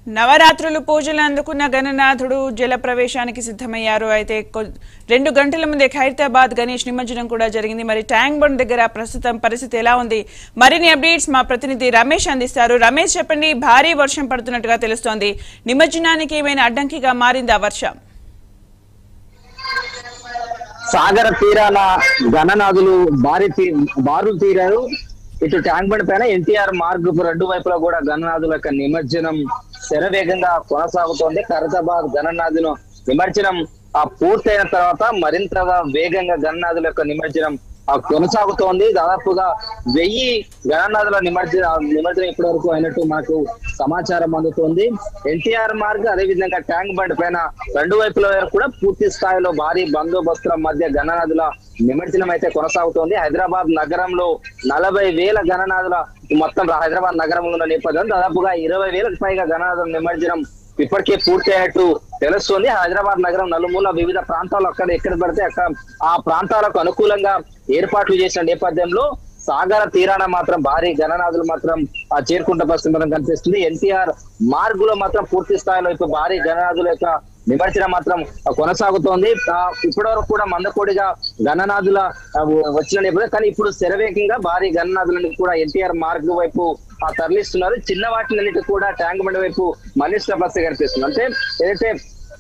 నవరాత్రులు పూజలు అందుకున్న గణనాథుడు జల ప్రవేశానికి సిద్ధమయ్యారు. అయితే 2 గంటల ముందే ఖైరతాబాద్ గణేష్ నిమజ్జనం కూడా జరిగింది. మరి ట్యాంక్ బండ్ దగ్గర ప్రస్తుతం పరిస్థితి ఎలా ఉంది? మరిన్ని అప్డేట్స్ మా ప్రతినిధి రమేష్ అందిస్తారు. రమేష్ చెప్పండి, భారీ వర్షం పడుతున్నట్టుగా తెలుస్తోంది. నిమజ్జనానికి ఏమైనా అడ్డంకిగా మారిందా వర్షం? సాగర తీరాన గణనాథులు బారు తీరారు. ఇటు ట్యాంక్ బండ్ పైన ఎన్టీఆర్ మార్గ్ 2 వైపులా కూడా గణనాథుల యొక్క నిమజ్జనం శరవేగంగా కొనసాగుతోంది. ఖైరతాబాద్ గణనాథుల నిమజ్జనం పూర్తయిన తర్వాత మరింతగా వేగంగా గణనాథుల యొక్క నిమజ్జనం కొనసాగుతోంది. దాదాపుగా 1000 గణనాథుల నిమజ్జనం ఇప్పటి వరకు అయినట్టు మాకు సమాచారం అందుతోంది. ఎన్టీఆర్ మార్గ్ అదేవిధంగా ట్యాంక్ బండ్ పైన 2 వైపుల వరకు కూడా పూర్తి స్థాయిలో భారీ బందోబస్తుల మధ్య గణనాథుల నిమజ్జనం అయితే కొనసాగుతోంది. హైదరాబాద్ నగరంలో 40,000 గణనాథుల మొత్తం హైదరాబాద్ నగరంలో ఉన్న నేపథ్యం దాదాపుగా 20,000కు పైగా గణనాథుల నిమజ్జనం ఇప్పటికే పూర్తి అయినట్టు తెలుస్తుంది. హైదరాబాద్ నగరం నలుమూల వివిధ ప్రాంతాలు ఎక్కడ పడితే అక్కడ ఆ ప్రాంతాలకు అనుకూలంగా ఏర్పాట్లు చేసిన నేపథ్యంలో సాగర తీరాన మాత్రం భారీ గణనాథులు మాత్రం చేరుకుంట పరిస్థితి కనిపిస్తుంది. ఎన్టీఆర్ మార్గులో మాత్రం పూర్తి స్థాయిలో ఇప్పుడు భారీ గణనాథుల యొక్క నిమజ్జనం మాత్రం కొనసాగుతోంది. ఇప్పటి వరకు కూడా మందకోడిగా గణనాథుల వచ్చిన నేపథ్యం, కానీ ఇప్పుడు శరవేగంగా భారీ గణనాథులని కూడా ఎన్టీఆర్ మార్గ్ వైపు తరలిస్తున్నారు. చిన్న వాటిలన్నిటి కూడా ట్యాంక్ బండ్ వైపు మళ్ళిస్తున్న పరిస్థితి కనిపిస్తుంది. అంటే ఏదైతే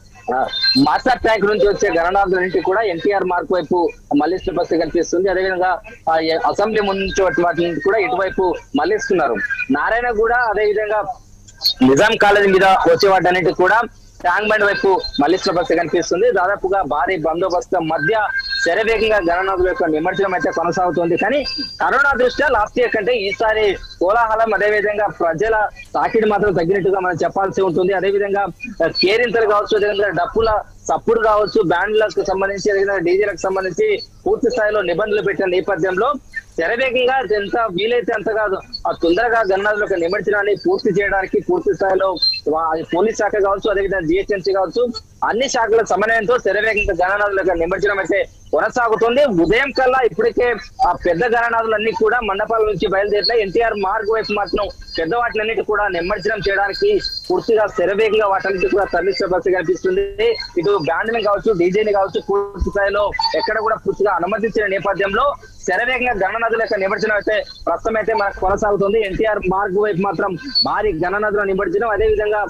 మాస్టర్ ట్యాంక్ నుంచి వచ్చే గణనాథులన్నింటి కూడా ఎన్టీఆర్ మార్గ్ వైపు మళ్ళిస్తున్న పరిస్థితి కనిపిస్తుంది. అదేవిధంగా అసెంబ్లీ ముందు నుంచి వాటిని కూడా ఇటువైపు మళ్ళిస్తున్నారు. నారాయణ కూడా అదేవిధంగా నిజాం కాలేజీ మీద వచ్చే వాటన్నిటి కూడా ట్యాంక్ బండ్ వైపు మళ్ళిస్తున్న పరిస్థితి కనిపిస్తుంది. దాదాపుగా భారీ బందోబస్తు మధ్య శరవేగంగా గణనాథుల యొక్క నిమజ్జనం అయితే కొనసాగుతుంది. కానీ కరోనా దృష్ట్యా లాస్ట్ ఇయర్ కంటే ఈసారి కోలాహలం అదేవిధంగా ప్రజల తాకిడి మాత్రం తగ్గినట్టుగా మనం చెప్పాల్సి ఉంటుంది. అదేవిధంగా కేరింతలు కావచ్చు, అదేవిధంగా డప్పుల సప్పుడు కావచ్చు, బ్యాండ్లకు సంబంధించి అదేవిధంగా డీజేలకు సంబంధించి పూర్తి స్థాయిలో నిబంధనలు పెట్టిన నేపథ్యంలో శరవేగంగా ఎంత వీలైతే అంత కాదు తొందరగా గణనాథుల యొక్క నిమజ్జనాన్ని పూర్తి చేయడానికి పూర్తి స్థాయిలో పోలీస్ శాఖ కావచ్చు, అదేవిధంగా జిహెచ్ఎంసీ కావచ్చు, అన్ని శాఖల సమన్వయంతో శరవేగంగా గణనాథుల యొక్క నిమజ్జనం అయితే కొనసాగుతుంది. ఉదయం కల్లా ఇప్పటికే ఆ పెద్ద గణనాథులన్నీ కూడా మండపాల నుంచి బయలుదేరిన ఎన్టీఆర్ మార్గ్ వైపు మాత్రం పెద్ద వాటిలన్నిటి కూడా నిమజ్జనం చేయడానికి పూర్తిగా శరవేగంగా వాటన్నిటి కూడా తరలిస్తున్న పరిస్థితి కనిపిస్తుంది. ఇటు బ్యాండ్ని కావచ్చు, డీజేని కావచ్చు, పూర్తి స్థాయిలో ఎక్కడ కూడా పూర్తిగా అనుమతించిన నేపథ్యంలో శరవేగంగా గణనాథుల యొక్క నిమజ్జనం అయితే ప్రస్తుతం అయితే మనకు కొనసాగుతుంది. ఎన్టీఆర్ మార్గ్ వైపు మాత్రం భారీ గణనాథుల నిమజ్జనం, అదేవిధంగా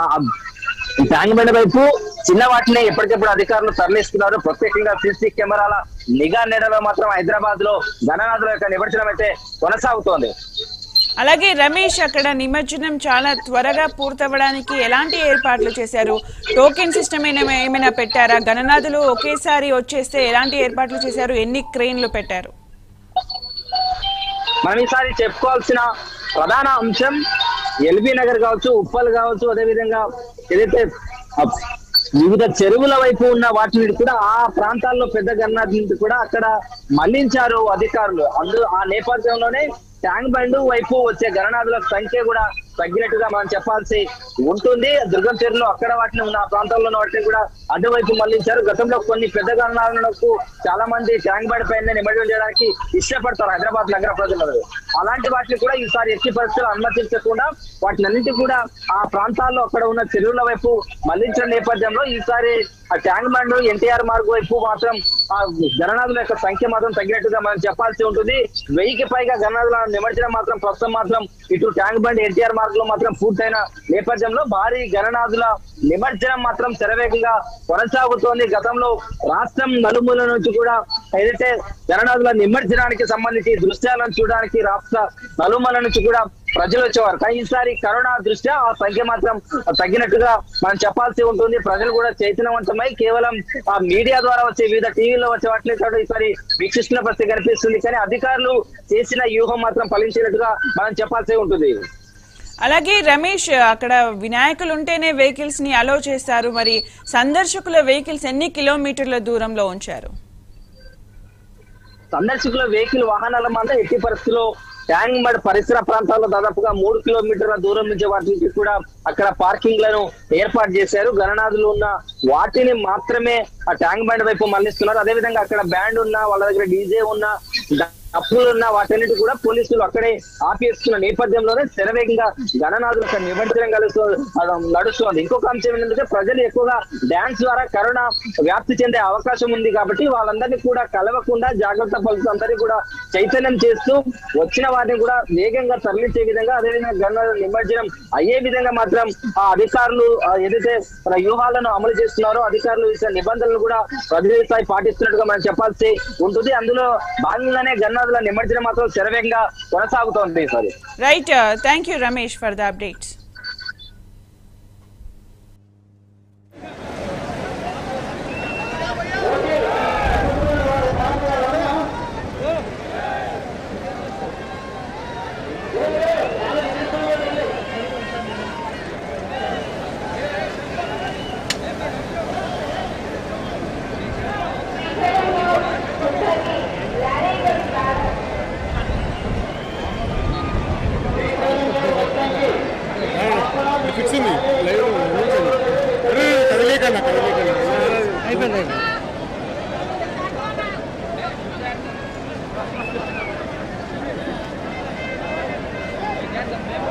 ట్యాంక్ బండ్ వైపు చిన్న వాటిని ఎప్పటికెప్పుడు అధికారులు తరలిస్తున్నారు. ప్రత్యేకంగా సీసీ కెమెరాల నిఘా నీడలో మాత్రం హైదరాబాద్ లో గణనాథుల యొక్క నిమజ్జనం అయితే కొనసాగుతోంది. అలాగే రమేష్, అక్కడ నిమజ్జనం చాలా త్వరగా పూర్తవడానికి ఎలాంటి ఏర్పాట్లు చేశారు? టోకెన్ సిస్టమ్ ఏమైనా పెట్టారా? గణనాథులు ఒకేసారి వచ్చేస్తే ఎలాంటి ఏర్పాట్లు చేశారు? ఎన్ని క్రెయిన్లు పెట్టారు? మనం ఈసారి చెప్పుకోవాల్సిన ప్రధాన అంశం ఎల్బీ నగర్ కావచ్చు, ఉప్పల్ కావచ్చు, అదేవిధంగా ఏదైతే వివిధ చెరువుల వైపు ఉన్న వాటిని కూడా ఆ ప్రాంతాల్లో పెద్ద గణనాథుని కూడా అక్కడ మళ్లించారు అధికారులు. ఆ నేపథ్యంలోనే ట్యాంక్ బండ్ వైపు వచ్చే గణనాథుల సంఖ్య కూడా తగ్గినట్టుగా మనం చెప్పాల్సి ఉంటుంది. దుర్గం చెరువులో అక్కడ వాటిని ఉన్న ప్రాంతాల్లో ఉన్న వాటిని కూడా అటువైపు మళ్లించారు. గతంలో కొన్ని పెద్ద గణనాథులకు చాలా మంది ట్యాంక్ బండ్ పైన నిమజ్జనం చేయడానికి ఇష్టపడతారు హైదరాబాద్ నగర ప్రజలు. అలాంటి వాటిని కూడా ఈసారి ఎట్టి పరిస్థితులు అనుమతించకుండా వాటిని అన్నింటి కూడా ఆ ప్రాంతాల్లో అక్కడ ఉన్న చెరువుల వైపు మళ్లించిన నేపథ్యంలో ఈసారి ఆ ట్యాంక్ బండ్ ఎన్టీఆర్ మార్గ్ వైపు మాత్రం ఆ గణనాథుల యొక్క సంఖ్య మాత్రం తగ్గినట్టుగా మనం చెప్పాల్సి ఉంటుంది. 1000కి పైగా గణనాథుల నిమజ్జనం మాత్రం ప్రస్తుతం మాత్రం ఇటు ట్యాంక్ బండ్ ఎన్టీఆర్ మార్గ్ లో మాత్రం పూర్తయిన నేపథ్యంలో భారీ గణనాథుల నిమజ్జనం మాత్రం శరవేగంగా కొనసాగుతోంది. గతంలో రాష్ట్రం నలుమూల నుంచి కూడా ఏదైతే గణనాథుల నిమజ్జనానికి సంబంధించి దృశ్యాలను చూడడానికి రాష్ట్ర నలుమూల నుంచి కూడా ప్రజలు వచ్చేవారు. కానీ ఈసారి కరోనా దృష్ట్యా ఆ సంఖ్య మాత్రం తగ్గినట్టుగా మనం చెప్పాల్సి ఉంటుంది. ప్రజలు కూడా చైతన్యవంతమై కేవలం ఆ మీడియా ద్వారా వచ్చే వివిధ టీవీలో వచ్చే వాటిని ఈసారి వీక్షిస్తున్న పరిస్థితి కనిపిస్తుంది. కానీ అధికారులు చేసిన వ్యూహం మాత్రం ఫలించినట్టుగా మనం చెప్పాల్సి ఉంటుంది. అలాగే రమేష్, అక్కడ వినాయకులు ఉంటేనే వెహికల్స్ ని అలో చేస్తారు. మరి సందర్శకుల వెహికల్స్ ఎన్ని కిలోమీటర్ల దూరంలో ఉంచారు? సందర్శకుల వెహికల్ వాహనాల మాత్రం ఎట్టి పరిస్థితుల్లో ట్యాంక్ బండ్ పరిసర ప్రాంతాల్లో దాదాపుగా 3 కిలోమీటర్ల దూరం నుంచి వాటికి కూడా అక్కడ పార్కింగ్ లను ఏర్పాటు చేశారు. గణనాథులు ఉన్న వాటిని మాత్రమే ఆ ట్యాంక్ బండ్ వైపు మళ్లిస్తున్నారు. అదేవిధంగా అక్కడ బ్యాండ్ ఉన్నా, వాళ్ళ దగ్గర డీజే ఉన్నా తప్పులున్న వాటన్నిటి కూడా పోలీసులు అక్కడే ఆపేస్తున్న నేపథ్యంలోనే శరవేగంగా గణనాథులు అక్కడ నిమజ్జనం నడుస్తోంది. ఇంకొక అంశం ఏంటంటే ప్రజలు ఎక్కువగా డాన్స్ ద్వారా కరోనా వ్యాప్తి చెందే అవకాశం ఉంది కాబట్టి వాళ్ళందరినీ కూడా కలవకుండా జాగ్రత్త పలుతూ అందరినీ కూడా చైతన్యం చేస్తూ వచ్చిన వారిని కూడా వేగంగా తరలించే విధంగా అదేవిధంగా గణనాథుల నిమజ్జనం అయ్యే విధంగా మాత్రం ఆ అధికారులు ఏదైతే మన వ్యూహాలను అమలు చేస్తున్నారో అధికారులు ఇచ్చిన నిబంధనలు కూడా ప్రతినిధి స్థాయి పాటిస్తున్నట్టుగా మనం చెప్పాల్సి ఉంటుంది. అందులో భాగంగానే గణనాథుల నిమజ్జనం మాత్రం శరవేగంగా కొనసాగుతోంది. Right, thank you Ramesh for the updates. అయిపోయింది.